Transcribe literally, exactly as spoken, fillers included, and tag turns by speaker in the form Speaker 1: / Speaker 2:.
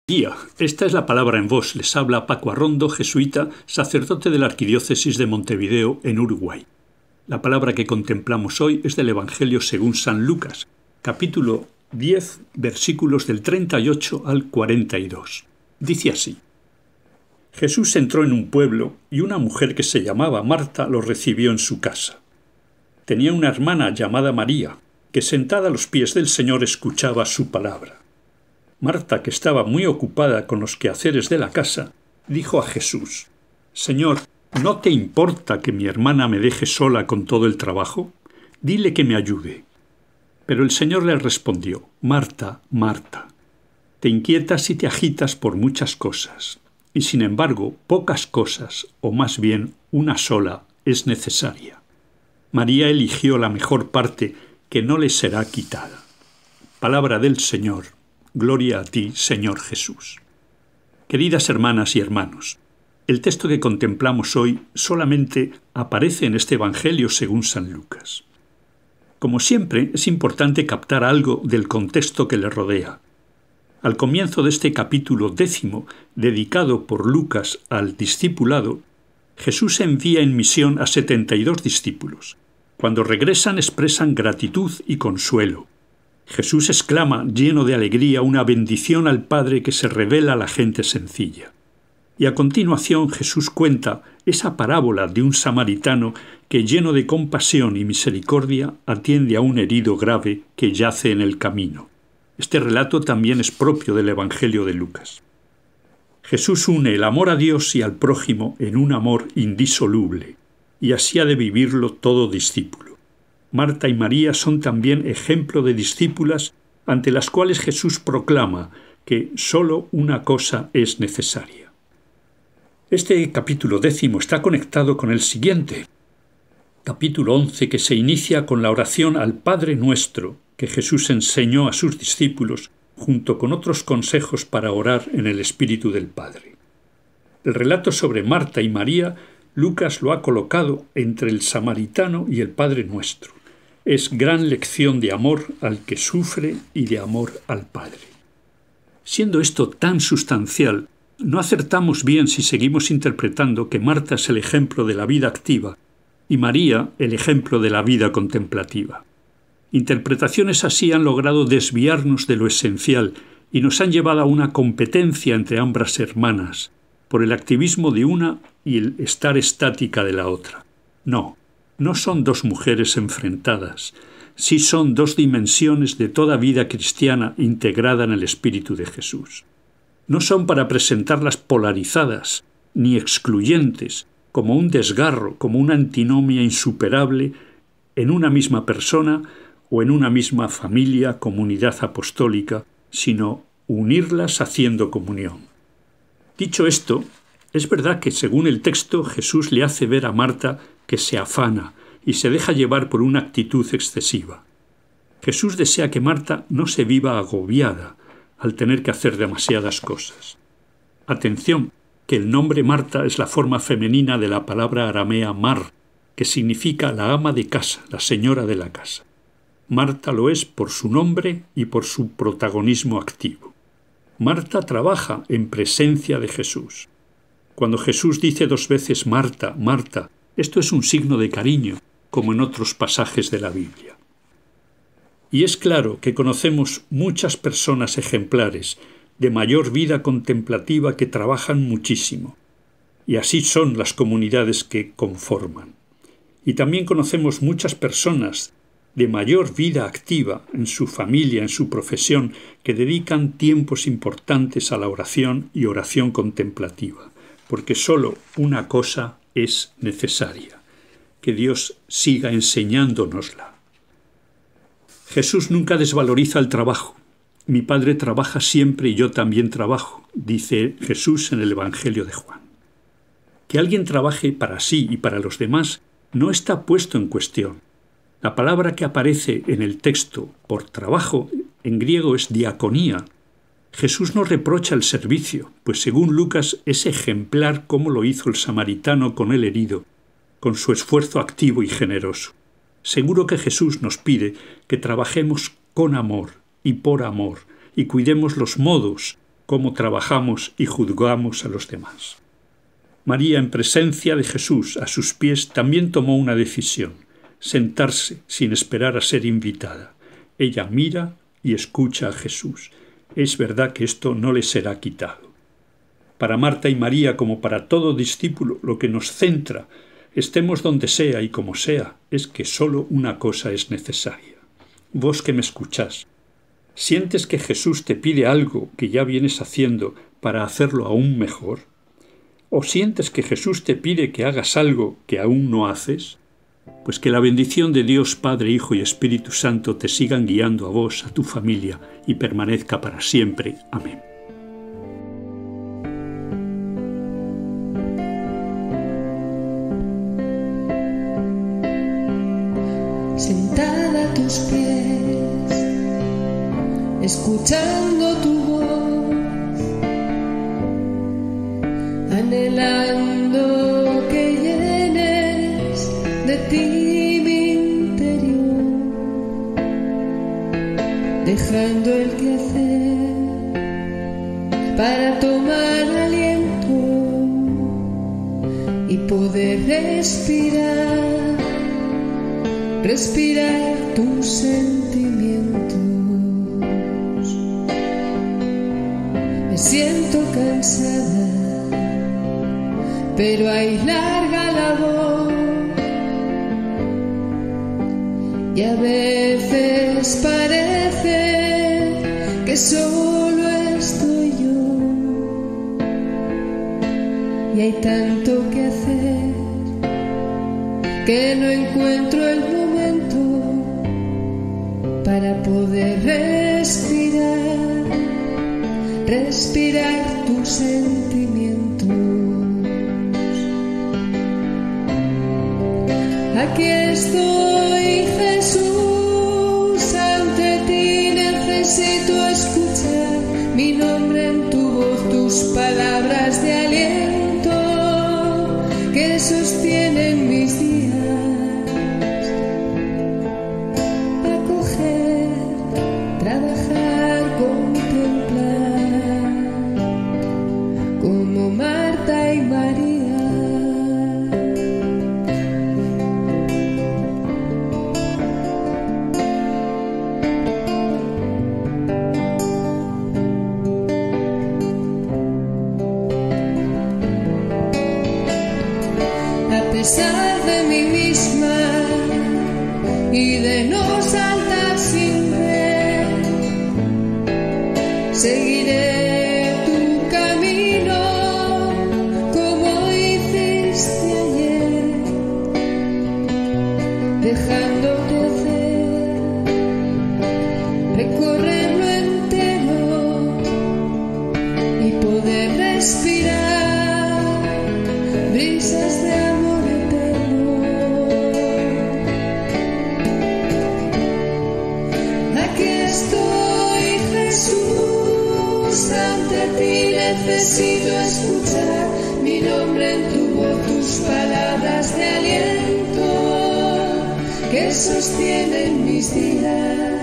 Speaker 1: Día. Esta es la palabra en voz. Les habla Paco Arrondo, jesuita, sacerdote de la Arquidiócesis de Montevideo, en Uruguay. La palabra que contemplamos hoy es del Evangelio según San Lucas, capítulo diez, versículos del treinta y ocho al cuarenta y dos. Dice así: Jesús entró en un pueblo y una mujer que se llamaba Marta lo recibió en su casa. Tenía una hermana llamada María, que sentada a los pies del Señor escuchaba su palabra. Marta, que estaba muy ocupada con los quehaceres de la casa, dijo a Jesús: «Señor, ¿no te importa que mi hermana me deje sola con todo el trabajo? Dile que me ayude». Pero el Señor le respondió: «Marta, Marta, te inquietas y te agitas por muchas cosas, y sin embargo pocas cosas, o más bien una sola, es necesaria. María eligió la mejor parte, que no le será quitada». Palabra del Señor. Gloria a ti, Señor Jesús. Queridas hermanas y hermanos, el texto que contemplamos hoy solamente aparece en este Evangelio según San Lucas. Como siempre, es importante captar algo del contexto que le rodea. Al comienzo de este capítulo décimo, dedicado por Lucas al discipulado, Jesús envía en misión a setenta y dos discípulos. Cuando regresan expresan gratitud y consuelo. Jesús exclama, lleno de alegría, una bendición al Padre que se revela a la gente sencilla. Y a continuación Jesús cuenta esa parábola de un samaritano que, lleno de compasión y misericordia, atiende a un herido grave que yace en el camino. Este relato también es propio del Evangelio de Lucas. Jesús une el amor a Dios y al prójimo en un amor indisoluble, y así ha de vivirlo todo discípulo. Marta y María son también ejemplo de discípulas ante las cuales Jesús proclama que solo una cosa es necesaria. Este capítulo décimo está conectado con el siguiente, capítulo once, que se inicia con la oración al Padre Nuestro que Jesús enseñó a sus discípulos junto con otros consejos para orar en el Espíritu del Padre. El relato sobre Marta y María, Lucas lo ha colocado entre el samaritano y el Padre Nuestro. Es gran lección de amor al que sufre y de amor al Padre. Siendo esto tan sustancial, no acertamos bien si seguimos interpretando que Marta es el ejemplo de la vida activa y María el ejemplo de la vida contemplativa. Interpretaciones así han logrado desviarnos de lo esencial y nos han llevado a una competencia entre ambas hermanas, por el activismo de una y el estar estática de la otra. No. No son dos mujeres enfrentadas, sí son dos dimensiones de toda vida cristiana integrada en el Espíritu de Jesús. No son para presentarlas polarizadas, ni excluyentes, como un desgarro, como una antinomia insuperable en una misma persona o en una misma familia, comunidad apostólica, sino unirlas haciendo comunión. Dicho esto, es verdad que según el texto Jesús le hace ver a Marta que se afana y se deja llevar por una actitud excesiva. Jesús desea que Marta no se viva agobiada al tener que hacer demasiadas cosas. Atención, que el nombre Marta es la forma femenina de la palabra aramea mar, que significa la ama de casa, la señora de la casa. Marta lo es por su nombre y por su protagonismo activo. Marta trabaja en presencia de Jesús. Cuando Jesús dice dos veces Marta, Marta, esto es un signo de cariño, como en otros pasajes de la Biblia. Y es claro que conocemos muchas personas ejemplares, de mayor vida contemplativa, que trabajan muchísimo. Y así son las comunidades que conforman. Y también conocemos muchas personas de mayor vida activa en su familia, en su profesión, que dedican tiempos importantes a la oración y oración contemplativa, porque solo una cosa es necesaria, que Dios siga enseñándonosla. Jesús nunca desvaloriza el trabajo. Mi Padre trabaja siempre y yo también trabajo, dice Jesús en el Evangelio de Juan. Que alguien trabaje para sí y para los demás no está puesto en cuestión. La palabra que aparece en el texto por trabajo en griego es diaconía. Jesús no reprocha el servicio, pues según Lucas es ejemplar como lo hizo el samaritano con el herido, con su esfuerzo activo y generoso. Seguro que Jesús nos pide que trabajemos con amor y por amor y cuidemos los modos cómo trabajamos y juzgamos a los demás. María, en presencia de Jesús, a sus pies, también tomó una decisión: sentarse sin esperar a ser invitada. Ella mira y escucha a Jesús. Es verdad que esto no le será quitado. Para Marta y María, como para todo discípulo, lo que nos centra, estemos donde sea y como sea, es que solo una cosa es necesaria. Vos que me escuchás, ¿sientes que Jesús te pide algo que ya vienes haciendo para hacerlo aún mejor? ¿O sientes que Jesús te pide que hagas algo que aún no haces? Pues que la bendición de Dios Padre, Hijo y Espíritu Santo te sigan guiando a vos, a tu familia, y permanezca para siempre. Amén.
Speaker 2: Sentada a tus pies, escuchando tu voz, anhelando que llenes de ti mi interior, dejando el quehacer para tomar aliento y poder respirar. Respirar tus sentimientos. Me siento cansada, pero hay larga labor, y a veces parece que solo estoy yo, y hay tanto que hacer que no encuentro el momento para poder respirar, respirar tus sentimientos. Aquí estoy, Jesús, ante ti necesito escuchar mi nombre en tu voz, tus palabras de aliento que sostienen mis días. Trabajar, contemplar, como Marta y María. A pesar de mí misma y de no saltar sin seguiré tu camino como hiciste ayer, dejándote hacer, recorrerlo entero y poder respirar brisas de amor eterno. Aquí estoy, Jesús, ante ti necesito escuchar mi nombre en tu voz, tus palabras de aliento que sostienen mis días.